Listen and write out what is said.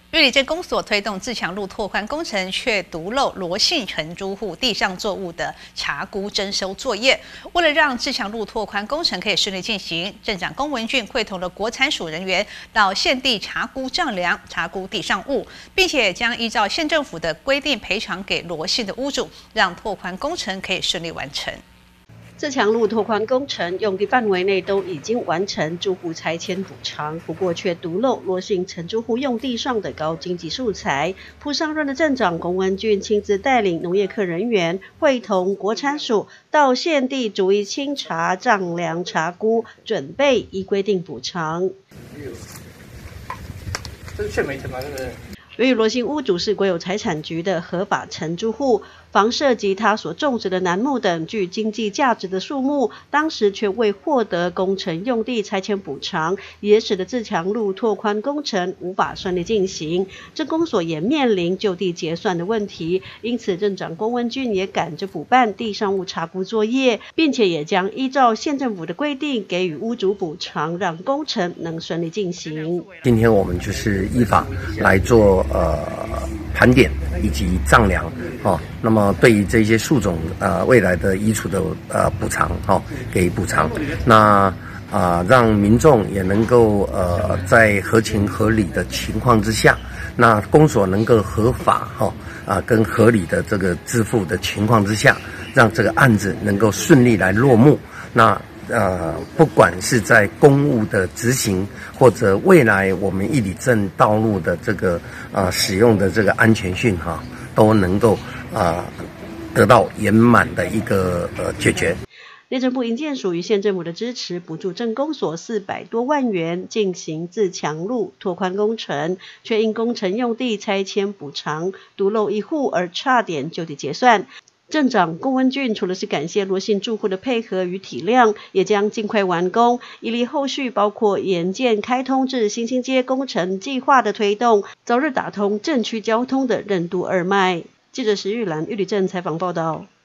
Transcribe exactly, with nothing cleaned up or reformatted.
玉里镇公所推动自强路拓宽工程，却独漏罗姓承租户地上作物的查估征收作业。为了让自强路拓宽工程可以顺利进行，镇长龚文俊会同了国产署人员到现地查估丈量、查估地上物，并且将依照县政府的规定赔偿给罗姓的屋主，让拓宽工程可以顺利完成。 自强路拓宽工程用地范围内都已经完成住户拆迁补偿，不过却独漏罗姓承租户用地上的高经济素材。铺上任的镇长龚文俊亲自带领农业科人员，会同国产署到现地逐一清查、丈量、查估，准备依规定补偿。 这是确没成吗？对不对？ 由于罗姓屋主是国有财产局的合法承租户，房舍及他所种植的楠木等具经济价值的树木，当时却未获得工程用地拆迁补偿，也使得自强路拓宽工程无法顺利进行。镇公所也面临就地结算的问题，因此镇长龚文俊也赶着补办地上物查估作业，并且也将依照县政府的规定给予屋主补偿，让工程能顺利进行。 今天我们就是依法来做呃盘点以及丈量哦，那么对于这些树种呃未来的移除的呃补偿哦给予补偿，那啊、呃、让民众也能够呃在合情合理的情况之下，那公所能够合法哈啊、呃、跟合理的这个支付的情况之下，让这个案子能够顺利来落幕。那呃，不管是在公务的执行，或者未来我们玉里镇道路的这个呃使用的这个安全性哈，都能够啊、呃、得到圆满的一个呃解决。 内政部营建署与县政府的支持，补助镇公所四百多万元进行自强路拓宽工程，却因工程用地拆迁补偿独漏一户而差点就地结算。镇长龚文俊除了是感谢罗姓住户的配合与体谅，也将尽快完工，以利后续包括沿建开通至新兴街工程计划的推动，早日打通镇区交通的任督二脉。记者石玉兰玉里镇采访报道。